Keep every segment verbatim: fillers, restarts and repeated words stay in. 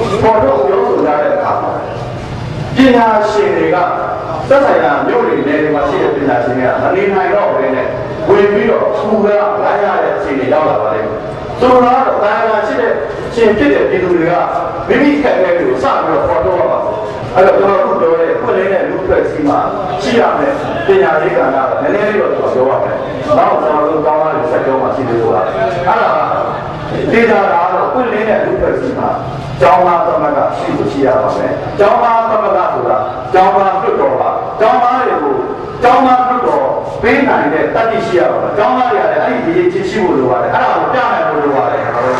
ပေါ်တော့ပြောဆိုရတဲ့အခါမှာပညာရှင်တွေကသက်ဆိုင်ရာမြို့တွေနယ်တွေမှာရှိတဲ့ပညာရှင်တွေကမနေနိုင်တော့ဘဲနဲ့ဝင်ပြီးတော့ပူကလာရတဲ့အခြေအနေရောက်လာပါလိမ့်မယ်။ဆိုတော့တာယာရှိတဲ့ရှင်ဖြစ်တဲ့ပြည်သူတွေကမိမိခက်ခဲတွေကိုစပြီးတော့ပေါ်တော့ပါအဲ့တော့ကျွန်တော်တို့ပြောတဲ့ဖွင့်လင်းတဲ့လူဖွဲ့စည်းမှာရှိရမယ်ပညာရေးကဏ္ဍကနည်းနည်းလေးတော့ပြောပါမယ်။နောက်ကျွန်တော်တို့ကောင်းတာတွေဆက်ပြောမှရှိသေးလို့လား။အဲ့ဒါဒေတာကတော့ဖွင့်လင်းတဲ့လူဖွဲ့စည်းမှာကျောင်းသားသမဂ္ဂရှိလို့ရှိရပါမယ်။ကျောင်းသားသမဂ္ဂဆိုတာကျောင်းသားပြုတော်ပါကျောင်းသားတွေကိုကျောင်းသားပြုတော်ပေးနိုင်တဲ့တတိရှိရပါမယ်။ကျောင်းသားတွေကလည်းအဲ့ဒီဒီချင်းရှိဖို့လိုပါတယ်။အဲ့ဒါကိုပြနိုင်ဖို့လိုပါတယ်ကျွန်တော်တို့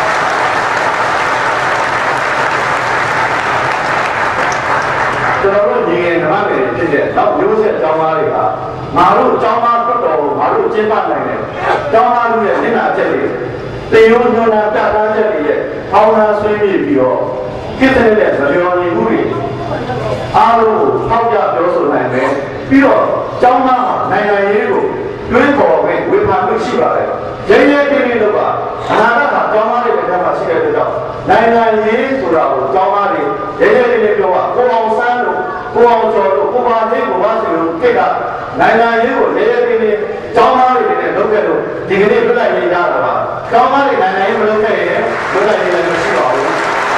ကျွန်တော်တို့ညီငယ်ဓမ္မငယ်တွေဖြစ်တဲ့နောက်မျိုးဆက်ကျောင်းသားတွေကငါတို့ကျောင်းသားပြုတော်ကိုငါတို့ကျင်းပနိုင်တယ်။ကျောင်းသားတို့ရဲ့မျက်နှာချက်တွေတေယုံညွန်နာပြတာချက်တွေရဲ့ထောင်းသားဆွေးမြေ့ပြီးတော့ကိစ္စနဲ့မလျော်ညီမှုတွေအားလုံးကိုထောက်ပြပြောဆိုနိုင်တယ်ပြီးတော့ကျောင်းသားနိုင်ငံရေးကိုတွေးခေါ်ပြီးဝေဖန်မှုရှိပါတယ်။ရဲရဲတင်းတင်းလို့ပါအနာဂတ်မှာကျောင်းသားတွေပဲမှာရှိတဲ့အတွက်ကြောင့်နိုင်ငံရေးဆိုတာကိုကျောင်းသားတွေရဲရဲတင်းတင်းပြောပါကိုအောင်ဆန်းတို့ကိုအောင်ကျော်တို့ကိုပါသေးကိုပါစီတို့ကိတ်ကနိုင်ငံရေးကိုရဲရဲတင်းတင်းကျောင်းသားတွေနဲ့လုပ်ခဲ့လို့ဒီကနေ့ပြလိုက်ရေးကြတာပါ။ကျောင်းသားတွေနိုင်ငံရေးမလုပ်ခဲ့ရင်ပြလိုက်ရေးလည်းမရှိပါဘူး။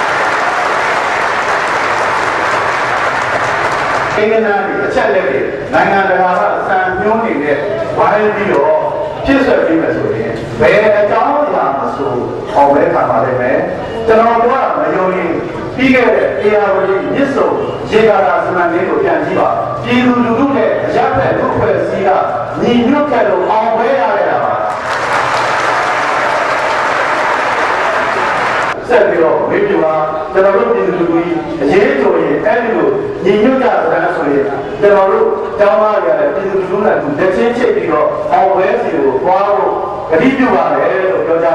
အင်္ဂနာဒီအချက်လက်တွေနိုင်ငံတကာကအစံမျိုးနေတဲ့ဝိုင်းပြီးတော့ဖြစ်ဆွဲပြီးမယ်ဆိုရင်ဘယ်အကြောင်းအရာမဆိုအောင်ပဲခံပါလိမ့်မယ်ကျွန်တော်ပြောတာမယုံရင်ပြီးခဲ့တဲ့တရားဝတိမြစ်စုံရေကာတာစံလေးကိုပြန်ကြည့်ပါပြည်သူလူထုနဲ့အရပ်ဘက်လူဖွဲ့စည်းကညီညွတ်ခဲ့လို့အောင်ပဲရခဲ့တာပါဆက်ပြီးတော့မေးပြပါကျွန်တော်တို့ပြည်သူလူထုအရေးဆိုရင်အဲ့ဒီလိုညီညွတ်ကြတဲ့ဆိုရင်ကျွန်တော်တို့ကျောင်းသားတွေလည်းပြည်သူလူထုနဲ့လက်ချင်းချိတ်ပြီးတော့အောင်ပဲစီကိုသွားဖို့ကတိပြုပါတယ်လို့ပြောကြ